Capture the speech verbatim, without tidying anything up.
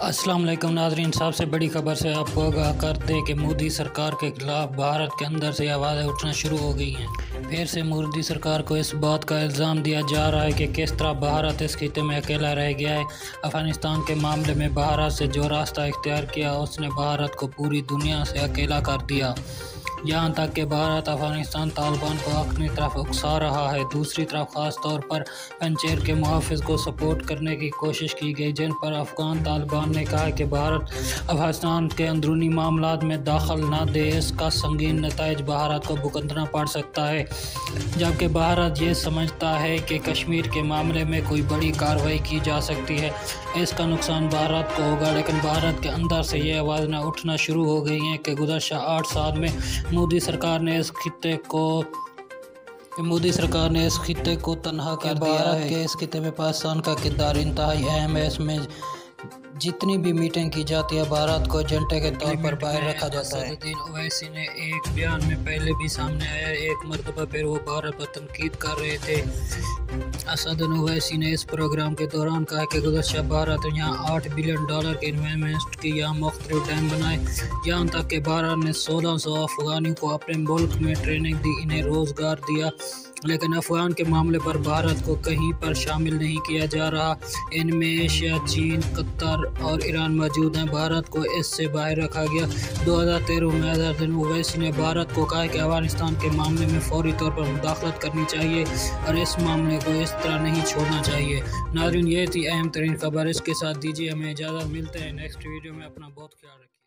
अस्सलाम वालेकुम नाज़रीन, सबसे बड़ी खबर से आपको आगाह कर दें कि मोदी सरकार के खिलाफ भारत के अंदर से आवाज़ें उठना शुरू हो गई हैं। फिर से मोदी सरकार को इस बात का इल्ज़ाम दिया जा रहा है कि किस तरह भारत इस खिते में अकेला रह गया है। अफ़गानिस्तान के मामले में भारत से जो रास्ता इख्तियार किया उसने भारत को पूरी दुनिया से अकेला कर दिया, यहाँ तक कि भारत अफ़गानिस्तान तालिबान को अपनी तरफ उकसा रहा है। दूसरी तरफ ख़ास तौर पर पंचेर के मुहाफ़िज़ को सपोर्ट करने की कोशिश की गई, जिन पर अफ़गान तालिबान ने कहा कि भारत अफ़गानिस्तान के अंदरूनी मामलात में दाखिल न दे, इसका संगीन नताइज भारत को भुगतना पड़ सकता है। जबकि भारत ये समझता है कि कश्मीर के मामले में कोई बड़ी कार्रवाई की जा सकती है, इसका नुकसान भारत को होगा। लेकिन भारत के अंदर से ये आवाज़ें उठना शुरू हो गई हैं कि गुज़श्ता आठ साल में मोदी सरकार ने इस खित्ते को मोदी सरकार ने इस खित्ते को तनहा कर दिया है कि इस खित्ते में पाकिस्तान का किरदार इंतहाई अहम है। इसमें जितनी भी मीटिंग की जाती है भारत को एजेंडे के तौर पर बाहर रखा जाता है। असदुद्दीन ओवैसी ने एक बयान में पहले भी सामने आया, एक मरतबा फिर वो भारत पर तनकीद कर रहे थे। असदुद्दीन ओवैसी ने इस प्रोग्राम के दौरान कहा कि गुज़श्ता भारत यहाँ आठ बिलियन डॉलर के इन्वेस्टमेंट की, यहाँ मुख्तलिफ डैम बनाए, यहाँ तक कि भारत ने सोलह सौ अफगानियों को अपने मुल्क में ट्रेनिंग दी, इन्हें रोज़गार दिया। लेकिन अफ़गान के मामले पर भारत को कहीं पर शामिल नहीं किया जा रहा। इनमें एशिया, चीन, कतर और ईरान मौजूद हैं। भारत को इससे बाहर रखा गया। दो हज़ार तेरह में असदुद्दीन ओवैसी ने भारत को कहा कि अफ़गानिस्तान के मामले में फौरी तौर पर मुदाखलत करनी चाहिए और इस मामले को इस तरह नहीं छोड़ना चाहिए। नाज़रीन, ये थी अहम तरीन खबर। इसके साथ दीजिए हमें इजाज़त, मिलते हैं नेक्स्ट वीडियो में। अपना बहुत ख्याल रखिए।